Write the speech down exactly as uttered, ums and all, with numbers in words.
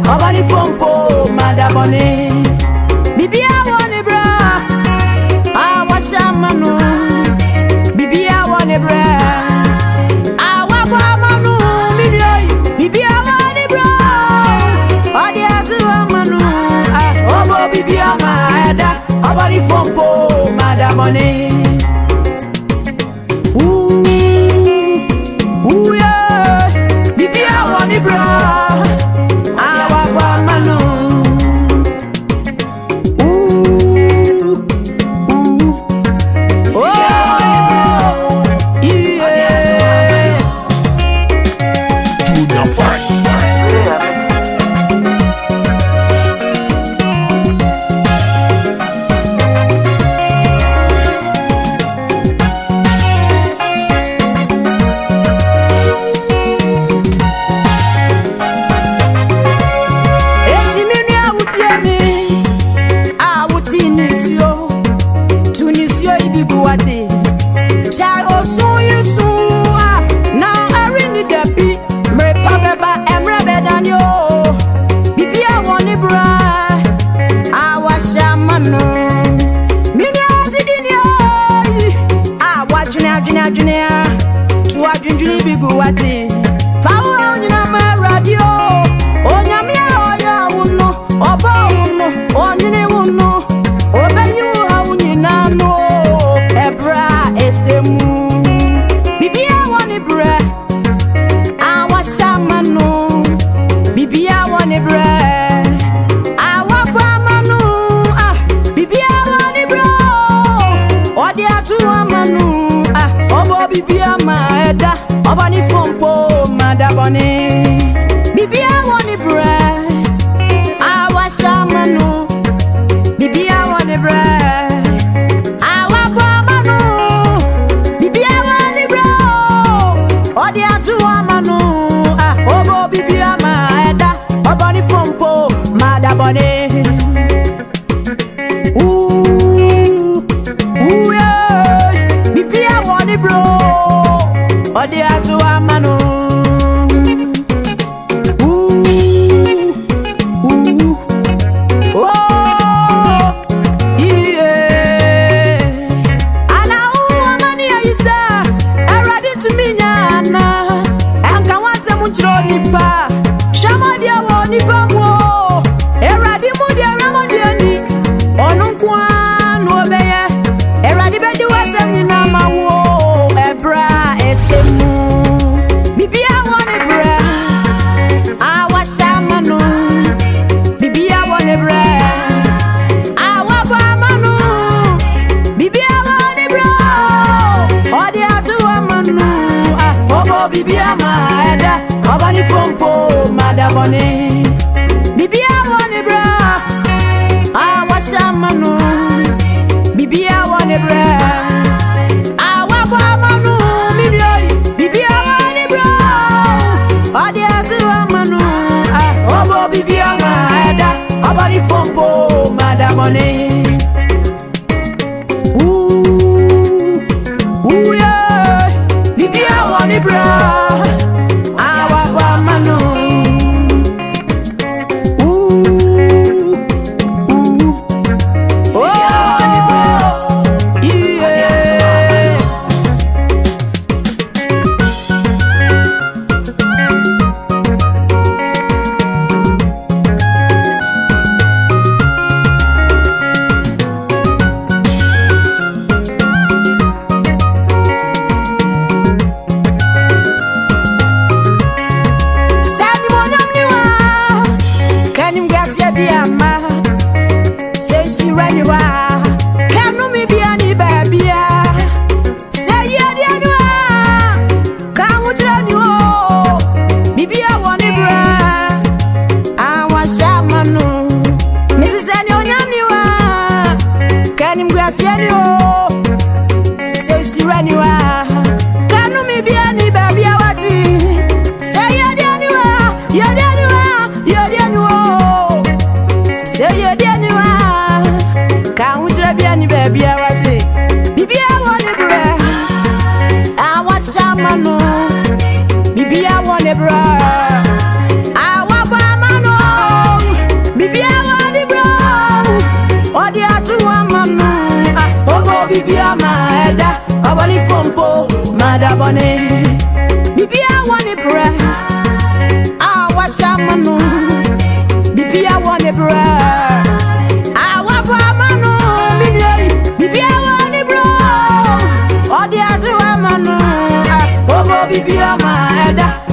Obani fompo madabone. Bibia wone bra. Ah washamanu. Bibia wone bra. Ah wabamanu milioi. Bibia wone bra. Odi azu manu. Ah obo bibia maeda. Obani fompo madabone. Ooh, ooh yeah. Bibia wone bra. Obani fompo madabone. Bibia wone bra. Awa shamanu. Bibia wone bra. Awa kwamanu. Bibia wone bra. Odi atuwa manu. Ah obo bibia maeda. Obani fompo madabone. Ooh, ooh yeah. Bibia wone bro. Odi atuwa manu. Ooh, ooh, oh, yeah. Ana uwa mani ya isa. Eradi tuminyana. Enka wanse munchiro nipa. Shama dia wo nipa mo. Eradi mu dia ramo dia ni. Onunkwa no obeye. Eradi bedi wase mina mawo. Ebra. Bibia wone bra. Awa shamanu. Bibia wone bra. Awa bamanu. Bibia wone bra. Odi atuwa manu. Ah obo bibia maeda. Obani fompo madabone. Bibia wone bra. Awa shamanu. Bibia wone bra. Bibia maeda, obani fompo madabone. Ooh, ooh yeah. Bibia wone bra. Awa kwa manu. Ooh, ooh, oh yeah. Bibia wone bra. Awa kwa mano. da bone bibia woni bra ah wa shamanu bibia woni bra ah wa fa manu mini bibia woni bra odi adu amanu ah obo bibia ma eda